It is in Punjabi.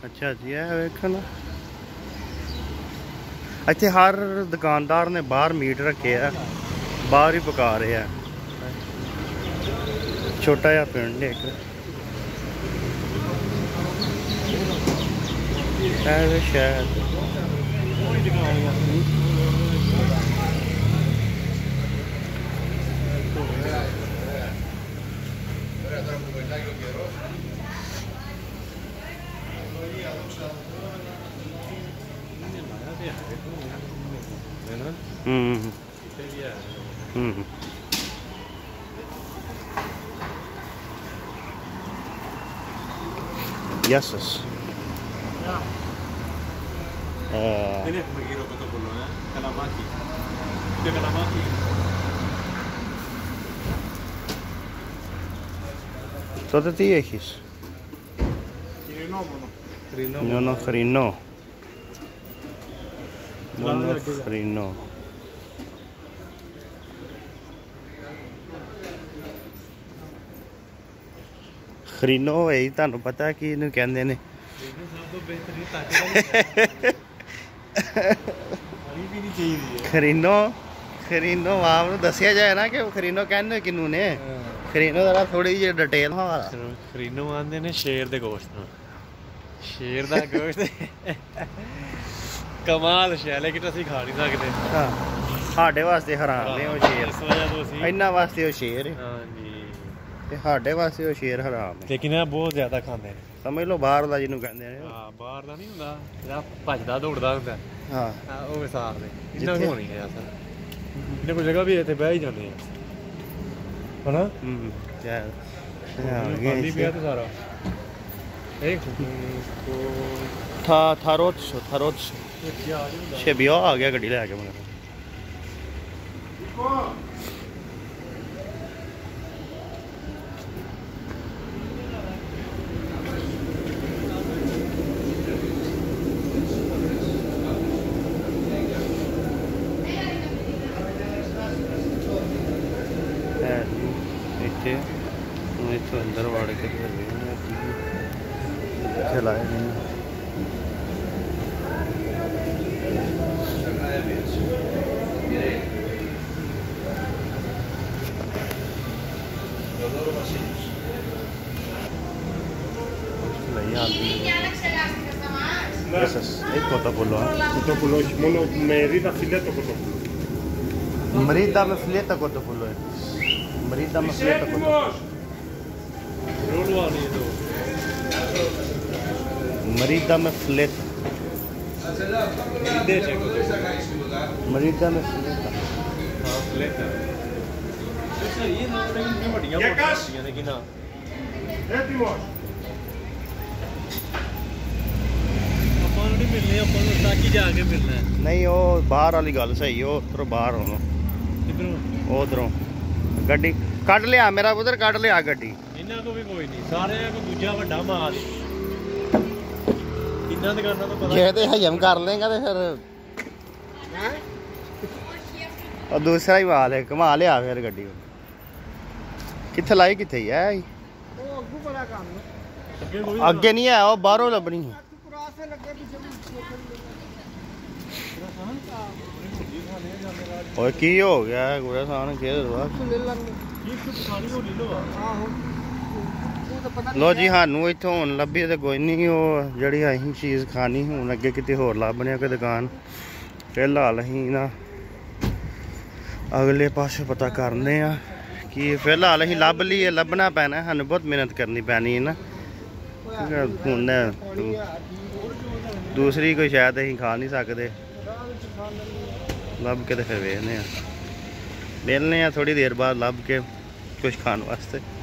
अच्छा जी है वेखो ना इत्थे हर दुकानदार ने बाहर मीट रखे है बाहर ही पका रहे हैं छोटा जिहा पिंड एक शायद Yes. Ini begitu betul-betul ya. Kalamaki. Itu kalamaki. Τότε τι έχεις? Χρηνό μόνο. Μόνο χρηνό. Μόνο χρηνό. ਖਰੀਨੋ ਹੈ ਤੁਹਾਨੂੰ ਪਤਾ ਕੀ ਇਹਨੂੰ ਕਹਿੰਦੇ ਨੇ ਖਰੀਨੋ ਖਰੀਨੋ ਆਪ ਨੂੰ ਦੱਸਿਆ ਜਾਏ ਨਾ ਕਿ ਖਰੀਨੋ ਕਹਿੰਦੇ ਕਿਨੂੰ ਨੇ ਖਰੀਨੋ ਦਾ ਥੋੜੀ ਜਿਹੀ ਡਿਟੇਲ ਹਵਾਲਾ ਖਰੀਨੋ ਆਂਦੇ ਨੇ ਸ਼ੇਰ ਦੇ ਗੋਸ਼ਤ ਨੂੰ ਸ਼ੇਰ ਦਾ ਗੋਸ਼ਤ ਕਮਾਲ ਸ਼ੈ ਲੇਕਿਨ ਅਸੀਂ ਖਾ ਨਹੀਂ ਸਕਦੇ ਹਾਂ ਸਾਡੇ ਵਾਸਤੇ ਹਰਾਮ ਨੇ ਉਹ ਸ਼ੇਰ ਇਸ ਵਜ੍ਹਾ ਤੋਂ ਅਸੀਂ ਇਹਨਾਂ ਵਾਸਤੇ ਉਹ ਸ਼ੇਰ ਹੈ ਹਾਂਜੀ ਤੇ ਸਾਡੇ ਵਾਸਤੇ ਉਹ ਸ਼ੇਰ ਹਰਾਮ ਹੈ ਲੇਕਿਨ ਇਹ ਬਹੁਤ ਜ਼ਿਆਦਾ ਖਾਂਦੇ ਨੇ ਸਮਝ ਲਓ ਬਾਹਰ ਦਾ ਜਿਹਨੂੰ ਕਹਿੰਦੇ ਨੇ ਹਾਂ ਬਾਹਰ ਦਾ ਨਹੀਂ ਹੁੰਦਾ ਜਿਹੜਾ ਭੱਜਦਾ ਦੌੜਦਾ ਹੁੰਦਾ ਹਾਂ ਉਹ ਵਿਸਾਰ ਦੇ ਇਹਨਾਂ ਨੂੰ ਨਹੀਂ ਹੈ ਸਰ ਇਹਨੇ ਕੋਈ ਜਗ੍ਹਾ ਵੀ ਇੱਥੇ ਬਹਿ ਹੀ ਜਾਂਦੇ ਆ ਹਨਾ ਯਾਰ ਖਾਲੀ ਪਿਆ ਤੇ ਸਾਰਾ ਇੱਕ ਥਾਰੋਤਸ ਛੇਬੀਆ ਆ ਗਿਆ ਗੱਡੀ ਲੈ ਕੇ ਮਗਰ ਇੱਥੇ ਅੰਦਰ ਵੜ ਕੇ ਇੱਥੇ ਲਾਏ ਨੇ ਇਹ cotopolo cotopolo μόνο μερίδα φιλέτο cotopolo Merida με φιλέτα κοτοπούλο. Merida με φιλέτα κοτοπούλο. Merida με φιλέτα. Merida με φιλέτα. Φιλέτα. Έτοιμος. ਆਪਾਂ ਨੂੰ ਨਹੀਂ ਮਿਲਨੇ ਆਪਾਂ ਨੂੰ ਸਾਕੀ ਜਾ ਕੇ ਮਿਲਣਾ ਨਹੀਂ ਉਹ ਬਾਹਰ ਵਾਲੀ ਗੱਲ ਸਹੀ ਉਹ ਉਧਰੋਂ ਬਾਹਰ ਆਉਣਾ ਕਿੱਧਰੋਂ ਉਧਰੋਂ ਗੱਡੀ ਕੱਢ ਲਿਆ ਮੇਰਾ ਉਧਰ ਕੱਢ ਲਿਆ ਗੱਡੀ ਇਹਨਾਂ ਕੋ ਵੀ ਕੋਈ ਨਹੀਂ ਸਾਰਿਆਂ ਕੋ ਦੂਜਾ ਵੱਡਾ ਮਾਲ ਕਿੰਨਾ ਦੁਕਾਨਾਂ ਤੋਂ ਪਤਾ ਜੇ ਤੇ ਹਜਮ ਕਰ ਲੇਗਾ ਤੇ ਫਿਰ ਉਹ ਦੂਸਰਾ ਹੀ ਮਾਲ ਹੈ ਘੁਮਾ ਲਿਆ ਫਿਰ ਗੱਡੀ ਕਿੱਥੇ ਲਾਈ ਕਿੱਥੇ ਹੀ ਹੈ ਉਹ ਅੱਗੂ ਬੜਾ ਕੰਮ ਅੱਗੇ ਨਹੀਂ ਹੈ ਉਹ ਬਾਹਰੋਂ ਲੱਭਣੀ ਹੈ ਓਏ ਕੀ ਹੋ ਗਿਆ ਗੁਰਾ ਸਾਨ ਕੇ ਲੋ ਜੀ ਸਾਨੂੰ ਇੱਥੋਂ ਹੁਣ ਲੱਭੀ ਤੇ ਕੋਈ ਨਹੀਂ ਉਹ ਜਿਹੜੀ ਅਸੀਂ ਚੀਜ਼ ਖਾਣੀ ਹੁਣ ਅੱਗੇ ਕਿਤੇ ਹੋਰ ਲੱਭਣੇ ਆ ਕੋਈ ਦੁਕਾਨ ਫਿਲਹਾਲ ਅਸੀਂ ਨਾ ਅਗਲੇ ਪਾਸੇ ਪਤਾ ਕਰਨੇ ਆ ਕਿ ਫਿਲਹਾਲ ਅਸੀਂ ਲੱਭ ਲਈਏ ਲੱਭਣਾ ਪੈਣਾ ਸਾਨੂੰ ਬਹੁਤ ਮਿਹਨਤ ਕਰਨੀ ਪੈਣੀ ਹੈ ਨਾ ਹੁਣ ਦੂਸਰੀ ਕੋਈ ਸ਼ਾਇਦ ਅਸੀਂ ਖਾ ਨਹੀਂ ਸਕਦੇ ਲੱਭ ਕੇ ਤੇ ਫਿਰ ਵੇਖਦੇ ਆ ਮਿਲਨੇ ਆ ਥੋੜੀ ਦੇਰ ਬਾਅਦ ਲੱਭ ਕੇ ਕੁਝ ਖਾਣ ਵਾਸਤੇ